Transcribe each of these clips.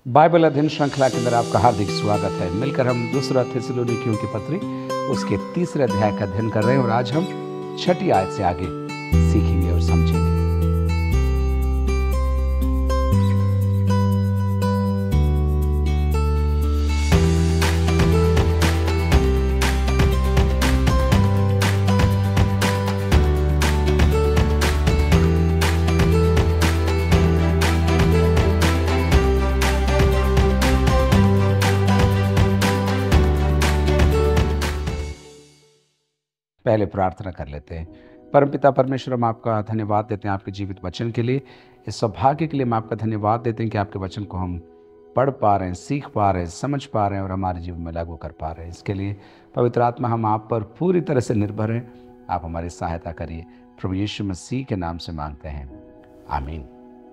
Bible अध्ययन श्रृंखला के अंदर आपका हार्दिक स्वागत है। मिलकर हम दूसरा थिस्सलुनीकियों की पत्री उसके तीसरे अध्याय का अध्ययन कर रहे हैं और आज हम 6ठी आयत से आगे सीखेंगे और समझेंगे। पहले प्रार्थना कर लेते हैं। परमपिता परमेश्वर, हम आपका धन्यवाद देते हैं आपके जीवित वचन के लिए। इस सौभाग्य के लिए हम आपका धन्यवाद देते हैं कि आपके वचन को हम पढ़ पा रहे हैं, सीख पा रहे हैं, समझ पा रहे हैं और हमारे जीवन में लागू कर पा रहे हैं। इसके लिए पवित्र आत्मा, हम आप पर पूरी तरह से निर्भर हैं। आप हमारी सहायता करिए। प्रभु यीशु मसीह के नाम से मांगते हैं, आमीन।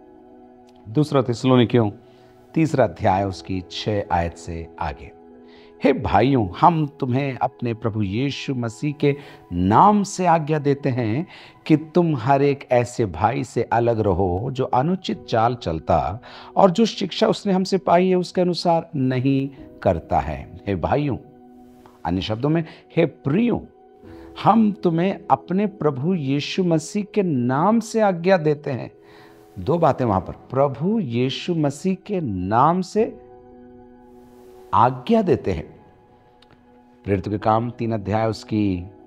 दूसरा थिस्सलुनीकियों तीसरा अध्याय उसकी 6 आयत से आगे। हे भाइयों, हम तुम्हें अपने प्रभु यीशु मसीह के नाम से आज्ञा देते हैं कि तुम हर एक ऐसे भाई से अलग रहो जो अनुचित चाल चलता और जो शिक्षा उसने हमसे पाई है उसके अनुसार नहीं करता है। हे भाइयों, अन्य शब्दों में हे प्रियों, हम तुम्हें अपने प्रभु यीशु मसीह के नाम से आज्ञा देते हैं। दो बातें वहां पर, प्रभु यीशु मसीह के नाम से आज्ञा देते हैं। प्रेरितों के काम 3 अध्याय उसकी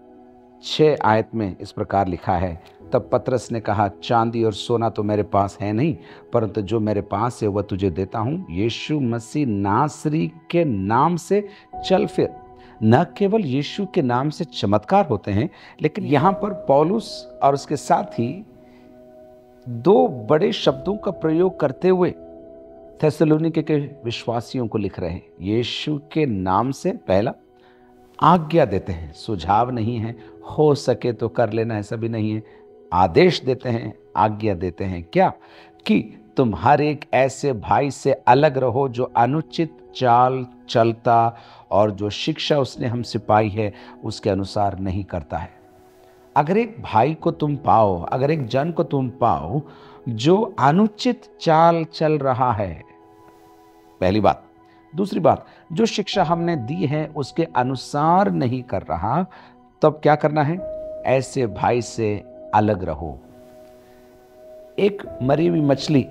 6 आयत में इस प्रकार लिखा है, तब पतरस ने कहा, चांदी और सोना तो मेरे पास है नहीं, परंतु जो मेरे पास है वह तुझे देता हूँ। यीशु मसीह नासरी के नाम से चल फिर। न केवल यीशु के नाम से चमत्कार होते हैं, लेकिन यहाँ पर पौलुस और उसके साथ ही 2 बड़े शब्दों का प्रयोग करते हुए थिस्सलुनीके के विश्वासियों को लिख रहे हैं। यीशु के नाम से पहला आज्ञा देते हैं, सुझाव नहीं है, हो सके तो कर लेना, ऐसा भी नहीं है। आदेश देते हैं, आज्ञा देते हैं। क्या? कि तुम हर एक ऐसे भाई से अलग रहो जो अनुचित चाल चलता और जो शिक्षा उसने हमसे पाई है उसके अनुसार नहीं करता है। अगर एक भाई को तुम पाओ, अगर एक जन को तुम पाओ जो अनुचित चाल चल रहा है, पहली बात। दूसरी बात, जो शिक्षा हमने दी है उसके अनुसार नहीं कर रहा, तब क्या करना है? ऐसे भाई से अलग रहो। एक मरी हुई मछली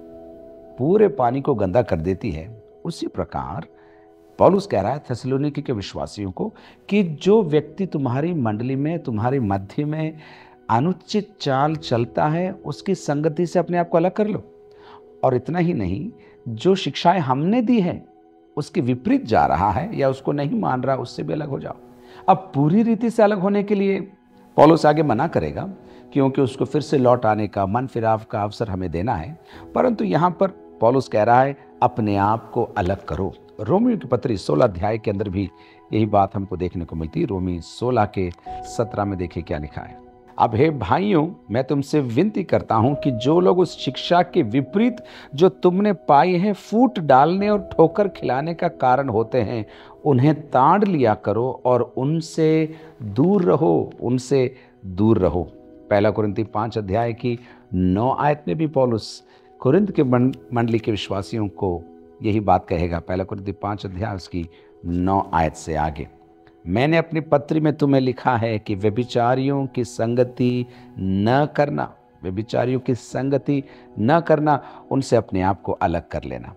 पूरे पानी को गंदा कर देती है, उसी प्रकार पौलुस कह रहा है थिस्सलुनीके के विश्वासियों को कि जो व्यक्ति तुम्हारी मंडली में, तुम्हारी मध्य में अनुचित चाल चलता है, उसकी संगति से अपने आप को अलग कर लो। और इतना ही नहीं, जो शिक्षाएं हमने दी हैं उसके विपरीत जा रहा है या उसको नहीं मान रहा, उससे भी अलग हो जाओ। अब पूरी रीति से अलग होने के लिए पौलुस आगे मना करेगा, क्योंकि उसको फिर से लौट आने का, मन फिराव का अवसर हमें देना है। परंतु यहाँ पर पौलुस कह रहा है अपने आप को अलग करो। रोमियो की पत्री 16 अध्याय के अंदर भी यही बात हमको देखने को मिलती है। रोमी 16 के 17 में देखिए क्या लिखा है। अब हे भाइयों, मैं तुमसे विनती करता हूं कि जो लोग उस शिक्षा के विपरीत जो तुमने पाई है फूट डालने और ठोकर खिलाने का कारण होते हैं, उन्हें ताड़ लिया करो और उनसे दूर रहो, उनसे दूर रहो। पहला कुरिन्थी 5 अध्याय की 9 आयत में भी पौलुस कुरिन्थ के मंडली के विश्वासियों को यही बात कहेगा। पहला कुरिन्थी 5 अध्याय उसकी 9 आयत से आगे, मैंने अपनी पत्री में तुम्हें लिखा है कि व्यभिचारियों की संगति न करना, व्यभिचारियों की संगति न करना, उनसे अपने आप को अलग कर लेना।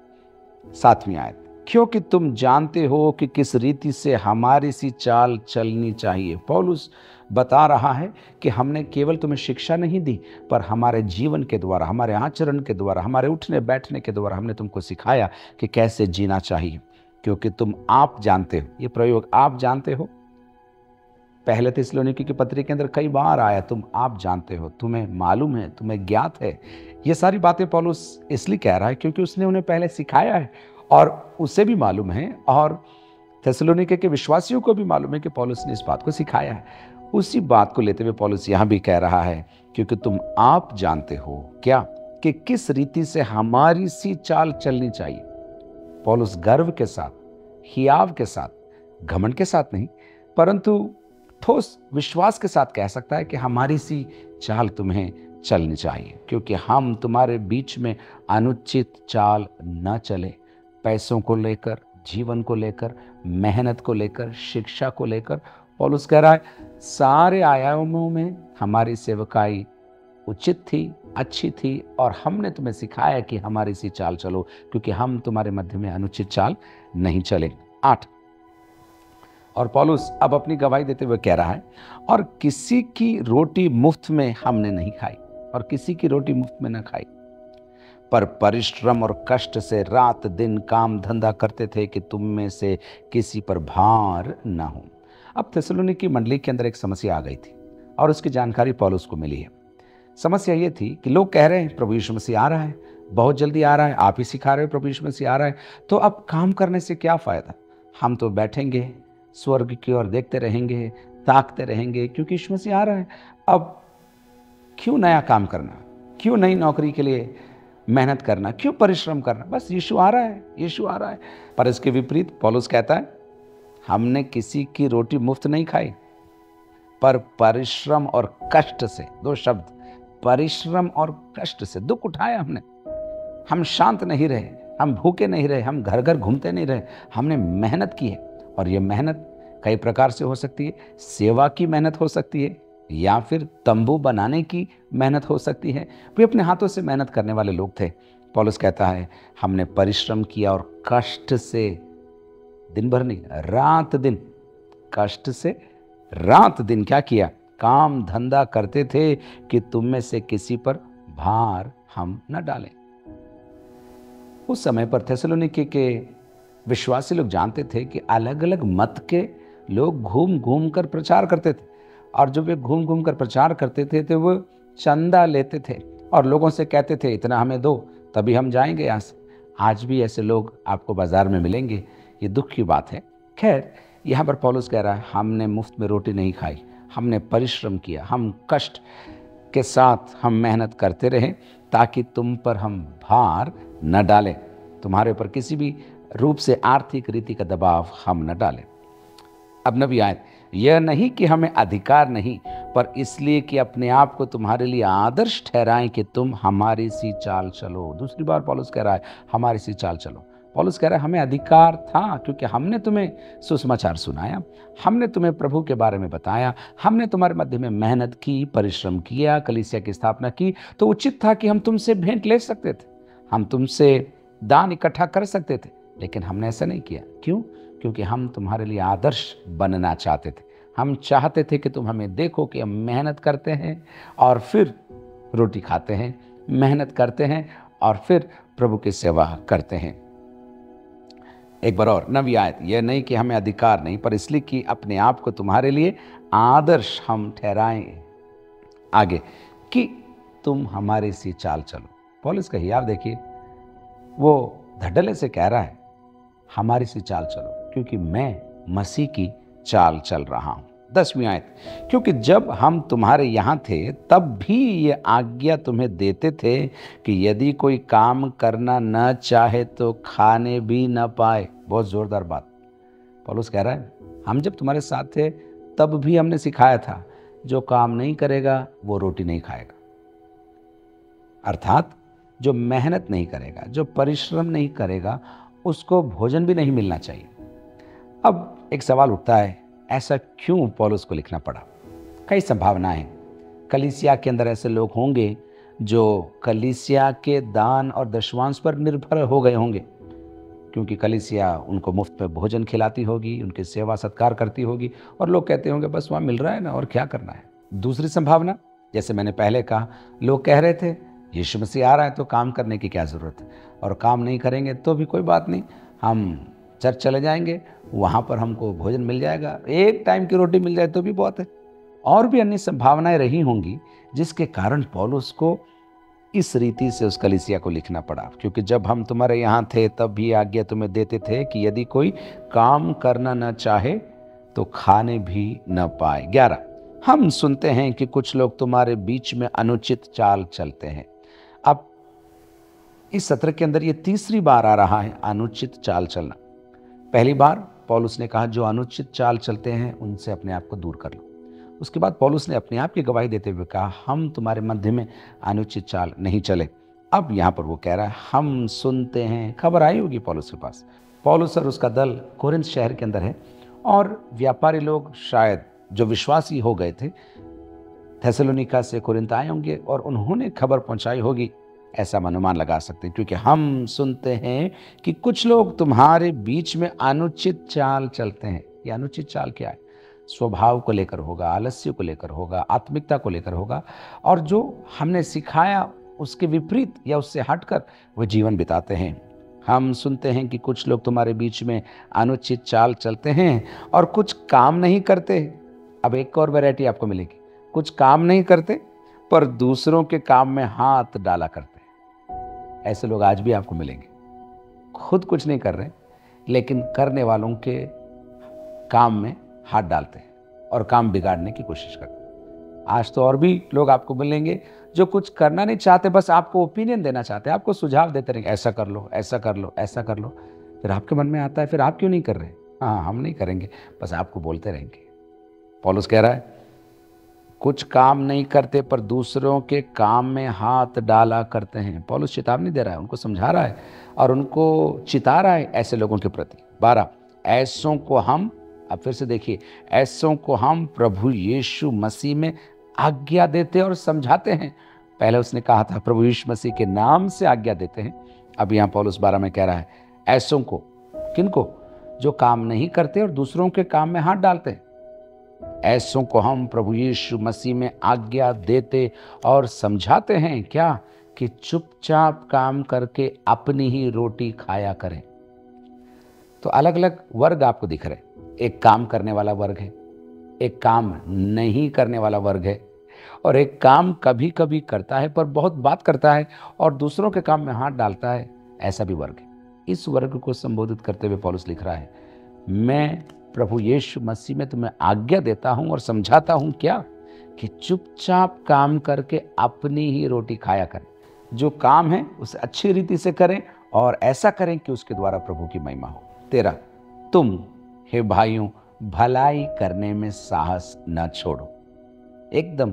7वीं आयत, क्योंकि तुम जानते हो कि किस रीति से हमारी सी चाल चलनी चाहिए। पौलुस बता रहा है कि हमने केवल तुम्हें शिक्षा नहीं दी, पर हमारे जीवन के द्वारा, हमारे आचरण के द्वारा, हमारे उठने बैठने के द्वारा हमने तुमको सिखाया कि कैसे जीना चाहिए। क्योंकि तुम आप जानते हो, ये प्रयोग आप जानते हो पहले थिस्सलुनीके की पत्री के अंदर कई बार आया, तुम आप जानते हो, तुम्हें मालूम है, तुम्हें ज्ञात है। ये सारी बातें पौलुस इसलिए कह रहा है क्योंकि उसने उन्हें पहले सिखाया है और उसे भी मालूम है और थिस्सलुनीके के विश्वासियों को भी मालूम है कि पौलुस ने इस बात को सिखाया है। उसी बात को लेते हुए पौलुस यहाँ भी कह रहा है, क्योंकि तुम आप जानते हो क्या, कि किस रीति से हमारी सी चाल चलनी चाहिए। पौलुस गर्व के साथ, हियाव के साथ, घमंड के साथ नहीं, परंतु ठोस विश्वास के साथ कह सकता है कि हमारी सी चाल तुम्हें चलनी चाहिए, क्योंकि हम तुम्हारे बीच में अनुचित चाल न चले। पैसों को लेकर, जीवन को लेकर, मेहनत को लेकर, शिक्षा को लेकर पौलुस कह रहा है सारे आयामों में हमारी सेवकाई उचित थी, अच्छी थी, और हमने तुम्हें सिखाया कि हमारी सी चाल चलो, क्योंकि हम तुम्हारे मध्य में अनुचित चाल नहीं चले। 8, और पौलुस अब अपनी गवाही देते हुए कह रहा है, और किसी की रोटी मुफ्त में हमने नहीं खाई, और किसी की रोटी मुफ्त में न खाई, पर परिश्रम और कष्ट से रात दिन काम धंधा करते थे कि तुम में से किसी पर भार न हो। अब थिस्सलुनीकी मंडली के अंदर एक समस्या आ गई थी, और उसकी जानकारी पौलुस को मिली है। समस्या ये थी कि लोग कह रहे हैं प्रभु यीशु मसीह आ रहा है, बहुत जल्दी आ रहा है, आप ही सिखा रहे हो प्रभु यीशु मसीह आ रहा है, तो अब काम करने से क्या फ़ायदा? हम तो बैठेंगे, स्वर्ग की ओर देखते रहेंगे, ताकते रहेंगे, क्योंकि यीशु मसीह आ रहा है। अब क्यों नया काम करना, क्यों नई नौकरी के लिए मेहनत करना, क्यों परिश्रम करना? बस यीशु आ रहा है, यीशु आ रहा है। पर इसके विपरीत पौलुस कहता है हमने किसी की रोटी मुफ्त नहीं खाई, पर परिश्रम और कष्ट से, 2 शब्द, परिश्रम और कष्ट से दुख उठाया हमने। हम शांत नहीं रहे, हम भूखे नहीं रहे, हम घर घर घूमते नहीं रहे, हमने मेहनत की है। और ये मेहनत कई प्रकार से हो सकती है, सेवा की मेहनत हो सकती है, या फिर तंबू बनाने की मेहनत हो सकती है। वे अपने हाथों से मेहनत करने वाले लोग थे। पौलुस कहता है हमने परिश्रम किया और कष्ट से, दिन भर नहीं, रात दिन, कष्ट से रात दिन क्या किया? काम धंधा करते थे कि तुम में से किसी पर भार हम न डालें। उस समय पर थिस्सलुनीके के विश्वासी लोग जानते थे कि अलग अलग मत के लोग घूम घूम कर प्रचार करते थे, और जो वे घूम घूम कर प्रचार करते थे तो वो चंदा लेते थे और लोगों से कहते थे इतना हमें दो तभी हम जाएंगे यहाँ से। आज भी ऐसे लोग आपको बाजार में मिलेंगे, ये दुख की बात है। खैर, यहाँ पर पौलुस कह रहा है हमने मुफ्त में रोटी नहीं खाई, हमने परिश्रम किया, हम कष्ट के साथ हम मेहनत करते रहे ताकि तुम पर हम भार न डालें, तुम्हारे ऊपर किसी भी रूप से आर्थिक रीति का दबाव हम न डालें। अब नबी आयत, यह नहीं कि हमें अधिकार नहीं, पर इसलिए कि अपने आप को तुम्हारे लिए आदर्श ठहराएं कि तुम हमारी सी चाल चलो। दूसरी बार पौलुस कह रहा है हमारी सी चाल चलो। पौलुस कह रहा है हमें अधिकार था, क्योंकि हमने तुम्हें सुसमाचार सुनाया, हमने तुम्हें प्रभु के बारे में बताया, हमने तुम्हारे मध्य में मेहनत की, परिश्रम किया, कलीसिया की स्थापना की, तो उचित था कि हम तुमसे भेंट ले सकते थे, हम तुमसे दान इकट्ठा कर सकते थे, लेकिन हमने ऐसा नहीं किया। क्यों? क्योंकि हम तुम्हारे लिए आदर्श बनना चाहते थे। हम चाहते थे कि तुम हमें देखो कि हम मेहनत करते हैं और फिर रोटी खाते हैं, मेहनत करते हैं और फिर प्रभु की सेवा करते हैं। एक बार और नवी आयत, यह नहीं कि हमें अधिकार नहीं, पर इसलिए कि अपने आप को तुम्हारे लिए आदर्श हम ठहराएं आगे कि तुम हमारी सी चाल चलो। पौलुस का हियाव देखिए, वो धड़ल्ले से कह रहा है हमारी सी चाल चलो, क्योंकि मैं मसीह की चाल चल रहा हूं। 10वीं आयत, क्योंकि जब हम तुम्हारे यहाँ थे तब भी ये आज्ञा तुम्हें देते थे कि यदि कोई काम करना न चाहे तो खाने भी न पाए। बहुत जोरदार बात पौलुस कह रहा है, हम जब तुम्हारे साथ थे तब भी हमने सिखाया था जो काम नहीं करेगा वो रोटी नहीं खाएगा। अर्थात जो मेहनत नहीं करेगा, जो परिश्रम नहीं करेगा, उसको भोजन भी नहीं मिलना चाहिए। अब एक सवाल उठता है, ऐसा क्यों पौलुस को लिखना पड़ा? कई संभावनाएं। कलीसिया के अंदर ऐसे लोग होंगे जो कलीसिया के दान और दशवांश पर निर्भर हो गए होंगे, क्योंकि कलीसिया उनको मुफ्त में भोजन खिलाती होगी, उनकी सेवा सत्कार करती होगी, और लोग कहते होंगे बस वहाँ मिल रहा है ना, और क्या करना है। दूसरी संभावना, जैसे मैंने पहले कहा, लोग कह रहे थे यीशु मसीह आ रहा है तो काम करने की क्या ज़रूरत है, और काम नहीं करेंगे तो भी कोई बात नहीं, हम चर्च चले जाएंगे, वहाँ पर हमको भोजन मिल जाएगा, एक टाइम की रोटी मिल जाए तो भी बहुत है। और भी अन्य संभावनाएं रही होंगी जिसके कारण पौलुस को इस रीति से उस कलीसिया को लिखना पड़ा, क्योंकि जब हम तुम्हारे यहाँ थे तब भी आज्ञा तुम्हें देते थे कि यदि कोई काम करना न चाहे तो खाने भी न पाए। 11, हम सुनते हैं कि कुछ लोग तुम्हारे बीच में अनुचित चाल चलते हैं। अब इस सत्र के अंदर ये तीसरी बार आ रहा है अनुचित चाल चलना। पहली बार पौलुस ने कहा जो अनुचित चाल चलते हैं उनसे अपने आप को दूर कर लो, उसके बाद पौलुस ने अपने आप की गवाही देते हुए कहा, हम तुम्हारे मध्य में अनुचित चाल नहीं चले। अब यहाँ पर वो कह रहा है, हम सुनते हैं। खबर आई होगी पौलुस के पास। पौलुस और उसका दल कोरिन्थ शहर के अंदर है और व्यापारी लोग शायद जो विश्वासी हो गए थे थेसलोनिका से कोरिन्थ आए होंगे और उन्होंने खबर पहुंचाई होगी, ऐसा हम अनुमान लगा सकते हैं, क्योंकि हम सुनते हैं कि कुछ लोग तुम्हारे बीच में अनुचित चाल चलते हैं। ये अनुचित चाल क्या है? स्वभाव को लेकर होगा, आलस्य को लेकर होगा, आत्मिकता को लेकर होगा, और जो हमने सिखाया उसके विपरीत या उससे हटकर वह जीवन बिताते हैं। हम सुनते हैं कि कुछ लोग तुम्हारे बीच में अनुचित चाल चलते हैं और कुछ काम नहीं करते। अब एक और वैरायटी आपको मिलेगी, कुछ काम नहीं करते पर दूसरों के काम में हाथ डाला करते हैं। ऐसे लोग आज भी आपको मिलेंगे, खुद कुछ नहीं कर रहे लेकिन करने वालों के काम में हाथ डालते हैं और काम बिगाड़ने की कोशिश करते हैं। आज तो और भी लोग आपको मिलेंगे जो कुछ करना नहीं चाहते, बस आपको ओपिनियन देना चाहते हैं, आपको सुझाव देते रहेंगे, ऐसा कर लो, ऐसा कर लो, ऐसा कर लो। फिर आपके मन में आता है, फिर आप क्यों नहीं कर रहे? हाँ, हम नहीं करेंगे, बस आपको बोलते रहेंगे। पौलुस कह रहा है, कुछ काम नहीं करते पर दूसरों के काम में हाथ डाला करते हैं। पौलुस चेतावनी दे रहा है, उनको समझा रहा है और उनको चिता रहा है ऐसे लोगों के प्रति। 12, ऐसों को हम, अब फिर से देखिए, ऐसों को हम प्रभु यीशु मसीह में आज्ञा देते और समझाते हैं। पहले उसने कहा था प्रभु यीशु मसीह के नाम से आज्ञा देते हैं। अब यहाँ पौलुस 12 में कह रहा है, ऐसों को, किनको? जो काम नहीं करते और दूसरों के काम में हाथ डालते हैं। ऐसों को हम प्रभु यीशु मसीह में आज्ञा देते और समझाते हैं, क्या? कि चुपचाप काम करके अपनी ही रोटी खाया करें। तो अलग अलग वर्ग आपको दिख रहे, एक काम करने वाला वर्ग है, एक काम नहीं करने वाला वर्ग है, और एक काम कभी कभी करता है पर बहुत बात करता है और दूसरों के काम में हाथ डालता है, ऐसा भी वर्ग है। इस वर्ग को संबोधित करते हुए पौलुस लिख रहा है, मैं प्रभु यीशु मसीह में तुम्हें आज्ञा देता हूं और समझाता हूं, क्या? कि चुपचाप काम करके अपनी ही रोटी खाया करें। जो काम है उसे अच्छी रीति से करें और ऐसा करें कि उसके द्वारा प्रभु की महिमा हो। 13, तुम हे भाइयों भलाई करने में साहस न छोड़ो। एकदम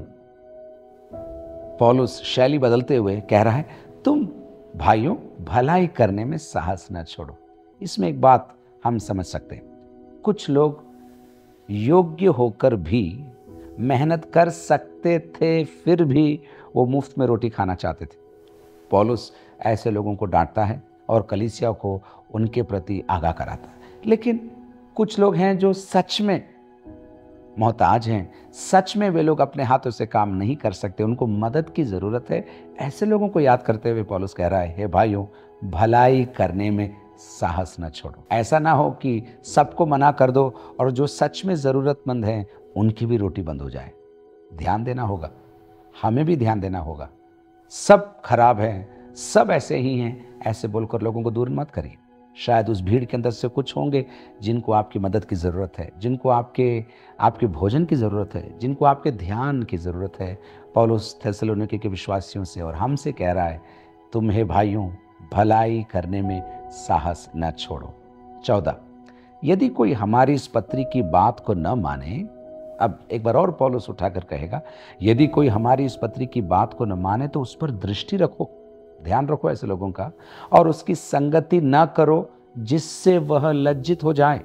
पौलुस शैली बदलते हुए कह रहा है, तुम भाइयों भलाई करने में साहस न छोड़ो। इसमें एक बात हम समझ सकते हैं, कुछ लोग योग्य होकर भी मेहनत कर सकते थे, फिर भी वो मुफ्त में रोटी खाना चाहते थे। पौलुस ऐसे लोगों को डांटता है और कलीसिया को उनके प्रति आगाह कराता है। लेकिन कुछ लोग हैं जो सच में मोहताज हैं, सच में वे लोग अपने हाथों से काम नहीं कर सकते, उनको मदद की ज़रूरत है। ऐसे लोगों को याद करते हुए पौलुस कह रहा है, हे भाइयों भलाई करने में साहस न छोड़ो। ऐसा ना हो कि सबको मना कर दो और जो सच में ज़रूरतमंद हैं उनकी भी रोटी बंद हो जाए। ध्यान देना होगा, हमें भी ध्यान देना होगा। सब खराब हैं, सब ऐसे ही हैं, ऐसे बोलकर लोगों को दूर मत करिए। शायद उस भीड़ के अंदर से कुछ होंगे जिनको आपकी मदद की ज़रूरत है, जिनको आपके भोजन की ज़रूरत है, जिनको आपके ध्यान की ज़रूरत है। पौलुस थेसलोनिके के विश्वासियों से और हमसे कह रहा है, तुम्हें भाइयों भलाई करने में साहस न छोड़ो। 14, यदि कोई हमारी इस पत्री की बात को न माने, अब एक बार और पौलुस उठाकर कहेगा, यदि कोई हमारी इस पत्री की बात को न माने तो उस पर दृष्टि रखो, ध्यान रखो ऐसे लोगों का, और उसकी संगति न करो जिससे वह लज्जित हो जाए।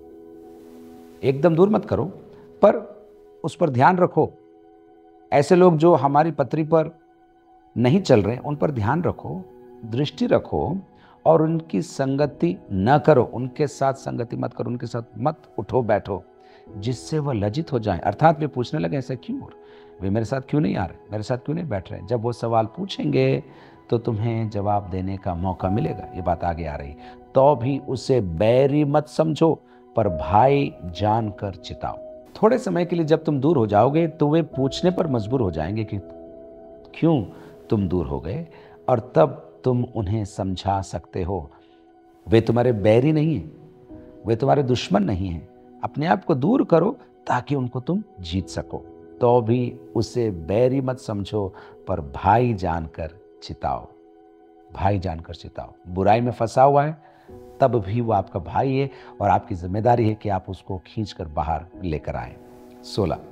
एकदम दूर मत करो पर उस पर ध्यान रखो। ऐसे लोग जो हमारी पत्री पर नहीं चल रहे उन पर ध्यान रखो, दृष्टि रखो और उनकी संगति न करो, उनके साथ संगति मत करो, उनके साथ मत उठो बैठो जिससे वह लज्जित हो जाए। अर्थात वे पूछने लगे, ऐसा क्यों हो रहा, वे मेरे साथ क्यों नहीं आ रहे, मेरे साथ क्यों नहीं बैठ रहे। जब वो सवाल पूछेंगे तो तुम्हें जवाब देने का मौका मिलेगा। ये बात आगे आ रही, तो भी उसे बैरी मत समझो पर भाई जानकर चिताओ। थोड़े समय के लिए जब तुम दूर हो जाओगे तो वे पूछने पर मजबूर हो जाएंगे कि क्यों तुम दूर हो गए, और तब तुम उन्हें समझा सकते हो। वे तुम्हारे बैरी नहीं हैं, वे तुम्हारे दुश्मन नहीं हैं। अपने आप को दूर करो ताकि उनको तुम जीत सको। तो भी उसे बैरी मत समझो पर भाई जानकर चिताओ, भाई जानकर चिताओ। बुराई में फंसा हुआ है तब भी वो आपका भाई है और आपकी जिम्मेदारी है कि आप उसको खींचकर बाहर लेकर आए। 16,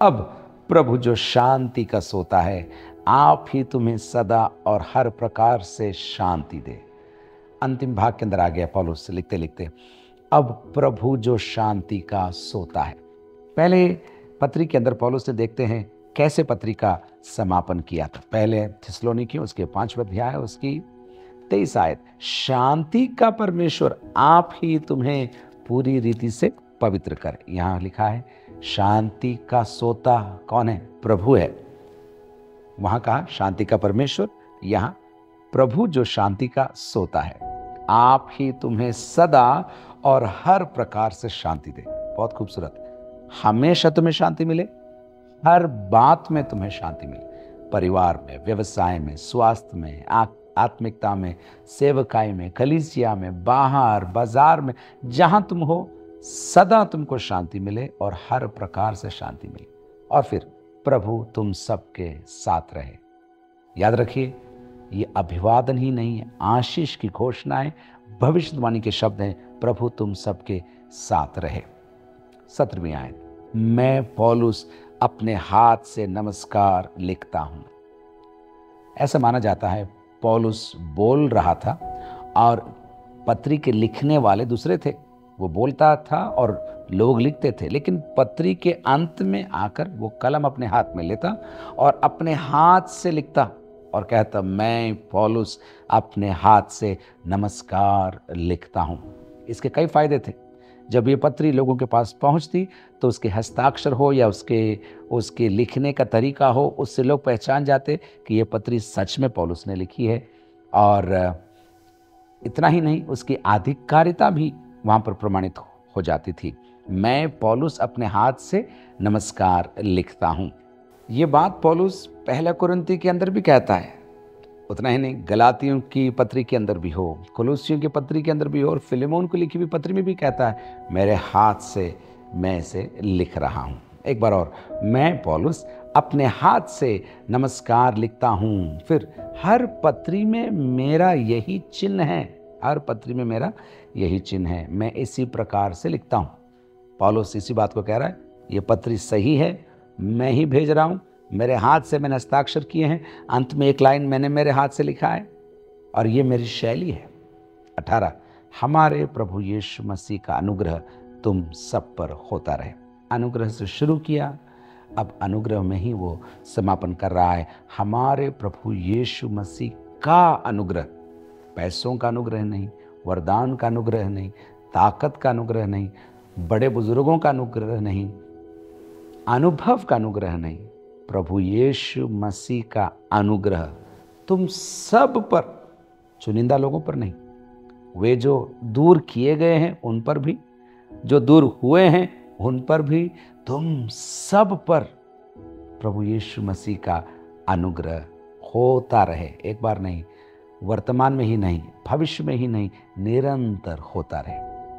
अब प्रभु जो शांति का सोता है, आप ही तुम्हें सदा और हर प्रकार से शांति दे। अंतिम भाग के अंदर आ गया पौलुस लिखते लिखते, अब प्रभु जो शांति का सोता है। पहले पत्री के अंदर पौलुस ने देखते हैं कैसे पत्री का समापन किया था। पहले थिस्सलुनीकियों उसके 5वें अध्याय उसकी 23 आयत, शांति का परमेश्वर आप ही तुम्हें पूरी रीति से पवित्र करे। यहाँ लिखा है शांति का सोता कौन है? प्रभु है। वहां कहा शांति का परमेश्वर, यहाँ प्रभु जो शांति का सोता है, आप ही तुम्हें सदा और हर प्रकार से शांति दे। बहुत खूबसूरत। हमेशा तुम्हें शांति मिले, हर बात में तुम्हें शांति मिले, परिवार में, व्यवसाय में, स्वास्थ्य में, आत्मिकता में, सेवकाई में, कलीसिया में, बाहर बाजार में, जहां तुम हो सदा तुमको शांति मिले और हर प्रकार से शांति मिले। और फिर प्रभु तुम सबके साथ रहे। याद रखिए, ये अभिवादन ही नहीं है, आशीष की घोषणा है, भविष्यवाणी के शब्द हैं, प्रभु तुम सबके साथ रहे। 17वीं आयत, मैं पौलुस अपने हाथ से नमस्कार लिखता हूं। ऐसा माना जाता है पौलुस बोल रहा था और पत्री के लिखने वाले दूसरे थे। वो बोलता था और लोग लिखते थे, लेकिन पत्री के अंत में आकर वो कलम अपने हाथ में लेता और अपने हाथ से लिखता और कहता, मैं पौलुस अपने हाथ से नमस्कार लिखता हूं। इसके कई फायदे थे। जब ये पत्री लोगों के पास पहुंचती तो उसके हस्ताक्षर हो या उसके लिखने का तरीका हो, उससे लोग पहचान जाते कि ये पत्री सच में पौलुस ने लिखी है। और इतना ही नहीं, उसकी आधिकारिकता भी वहाँ पर प्रमाणित हो जाती थी। मैं पौलुस अपने हाथ से नमस्कार लिखता हूँ। ये बात पौलुस पहला कुरिन्ती के अंदर भी कहता है। उतना ही नहीं, गलातियों की पत्री के अंदर भी हो, कोलोसियों की पत्री के अंदर भी हो, और फिलेमोन को लिखी हुई पत्री में भी कहता है, मेरे हाथ से मैं इसे लिख रहा हूँ। एक बार और, मैं पौलुस अपने हाथ से नमस्कार लिखता हूँ। फिर हर पत्री में मेरा यही चिन्ह है, हर पत्री में मेरा यही चिन्ह है, मैं इसी प्रकार से लिखता हूँ। पौलुस इसी बात को कह रहा है, ये पत्री सही है, मैं ही भेज रहा हूँ, मेरे हाथ से मैंने हस्ताक्षर किए हैं, अंत में एक लाइन मैंने मेरे हाथ से लिखा है और ये मेरी शैली है। 18, हमारे प्रभु यीशु मसीह का अनुग्रह तुम सब पर होता रहे। अनुग्रह से शुरू किया, अब अनुग्रह में ही वो समापन कर रहा है। हमारे प्रभु यीशु मसीह का अनुग्रह, पैसों का अनुग्रह नहीं, वरदान का अनुग्रह नहीं, ताकत का अनुग्रह नहीं, बड़े बुजुर्गों का अनुग्रह नहीं, अनुभव का अनुग्रह नहीं, प्रभु यीशु मसीह का अनुग्रह तुम सब पर, चुनिंदा लोगों पर नहीं, वे जो दूर किए गए हैं उन पर भी, जो दूर हुए हैं उन पर भी, तुम सब पर प्रभु यीशु मसीह का अनुग्रह होता रहे। एक बार नहीं, वर्तमान में ही नहीं, भविष्य में ही नहीं, निरंतर होता रहे।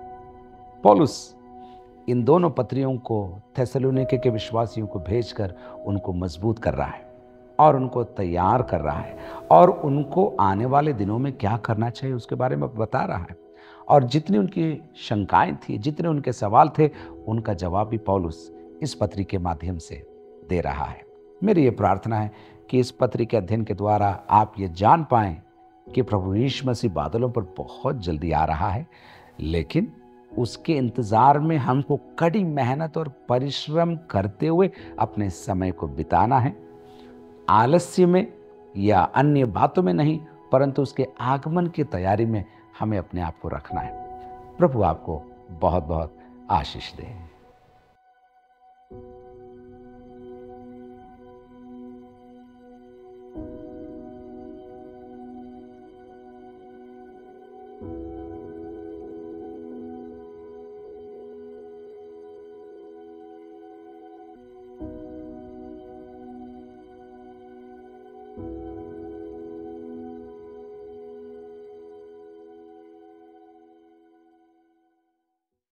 पौलुस इन दोनों पत्रियों को थिस्सलुनीके के विश्वासियों को भेजकर उनको मजबूत कर रहा है और उनको तैयार कर रहा है और उनको आने वाले दिनों में क्या करना चाहिए उसके बारे में बता रहा है। और जितनी उनकी शंकाएं थी, जितने उनके सवाल थे, उनका जवाब भी पौलुस इस पत्री के माध्यम से दे रहा है। मेरी ये प्रार्थना है कि इस पत्री के अध्ययन के द्वारा आप ये जान पाएं कि प्रभु यीशु मसीह बादलों पर बहुत जल्दी आ रहा है, लेकिन उसके इंतज़ार में हमको कड़ी मेहनत और परिश्रम करते हुए अपने समय को बिताना है। आलस्य में या अन्य बातों में नहीं, परंतु उसके आगमन की तैयारी में हमें अपने आप को रखना है। प्रभु आपको बहुत बहुत आशीष दे।